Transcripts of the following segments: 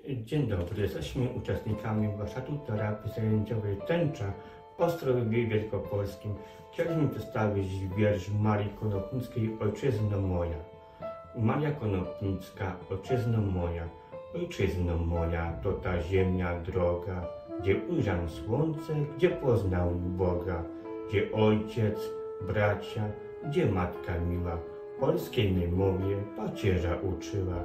Dzień dobry, jesteśmy uczestnikami warsztatu terapii zajęciowej Tęcza w Ostrowie Wielkopolskim. Chcieliśmy przedstawić wiersz Marii Konopnickiej Ojczyzno moja. Maria Konopnicka, ojczyzno moja, ojczyzno moja, to ta ziemia droga, gdzie ujrzał słońce, gdzie poznał Boga, gdzie ojciec, bracia, gdzie matka miła, polskiej niemowie pacierza uczyła.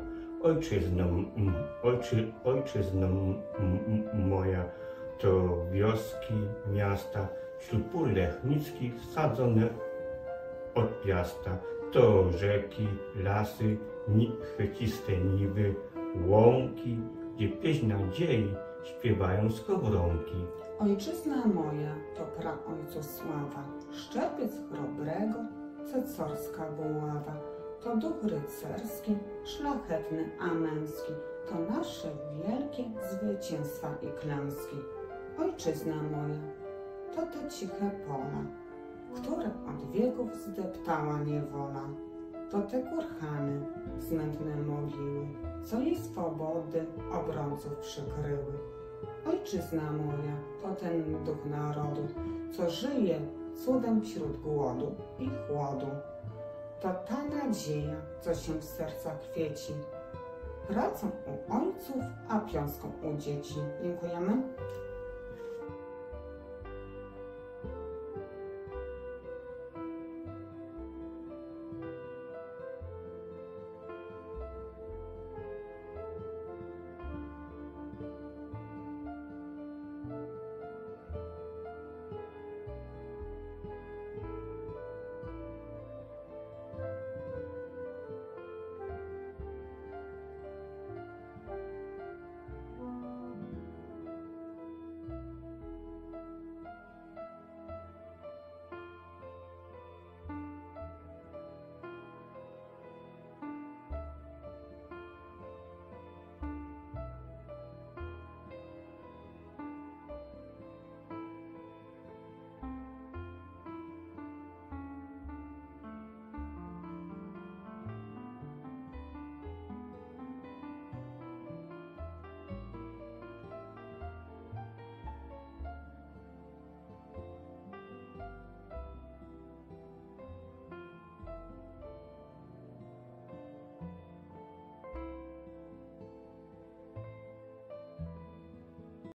Ojczyzno moja, to wioski, miasta, wśród pól lechnickich sadzone od piasta, to rzeki, lasy, chwyciste niwy, łąki, gdzie pieśń nadziei śpiewają skowronki. Ojczyzna moja, to praojców sława, Szczepiec chrobrego, cecorska buława, to duch rycerski, szlachetny a męski, to nasze wielkie zwycięstwa i klęski. Ojczyzna moja, to te ciche pola, które od wieków zdeptała niewola, to te kurhany, smętne mogiły, co jej swobody obrońców przykryły. Ojczyzna moja, to ten duch narodu, co żyje cudem wśród głodu i chłodu. To ta nadzieja, co się w sercach kwieci, pracą u ojców, a piąską u dzieci. Dziękujemy.